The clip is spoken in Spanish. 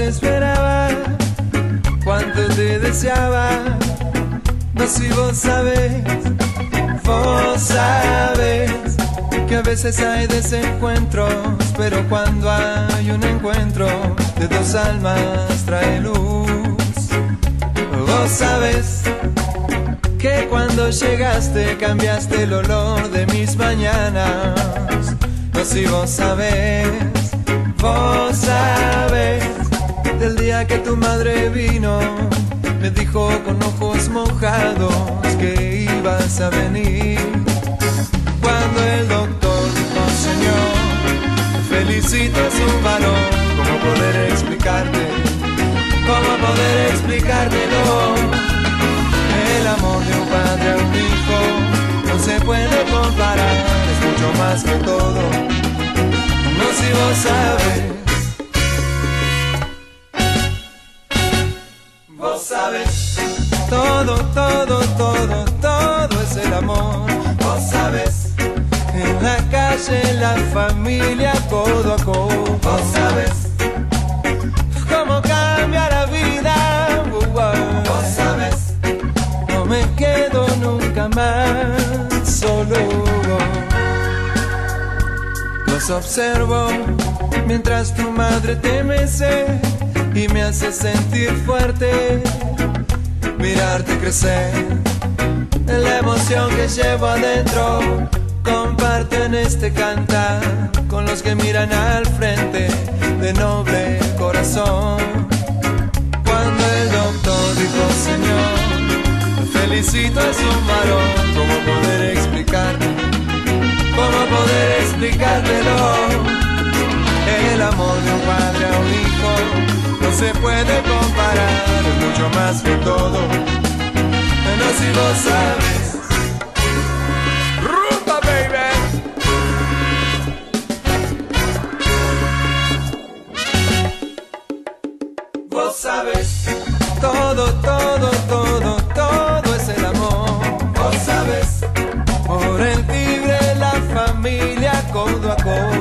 te esperaba, cuánto te deseaba. No, si vos sabes que a veces hay desencuentros, pero cuando hay un encuentro de dos almas trae luz. Vos sabes que cuando llegaste cambiaste el olor de mis mañanas. No, si vos sabes del día que tu madre vino, me dijo con ojos mojados que ibas a venir. Cuando el doctor dijo: Señor, felicito a su varón. ¿Cómo poder explicarte? ¿Cómo poder explicártelo? El amor de un padre a un hijo no se puede comparar, es mucho más que todo. No, si vos sabes. Vos sabes, todo es el amor. Vos sabes, en la calle, en la familia, codo a codo. Vos sabes cómo cambia la vida. Vos sabes, no me quedo nunca más solo. Los observo mientras tu madre te mece y me hace sentir fuerte, mirarte crecer. La emoción que llevo adentro comparten este cantar con los que miran al frente de noble corazón. Cuando el doctor dijo: Señor, felicito a su varón. ¿Cómo poder explicarte? ¿Cómo poder explicártelo? El amor de un padre a un hijo no se puede comparar, es mucho más que todo. No, si vos sabes. ¡Rumba, baby! Vos sabes, todo es el amor. Vos sabes, por el tigre, la familia, codo a codo.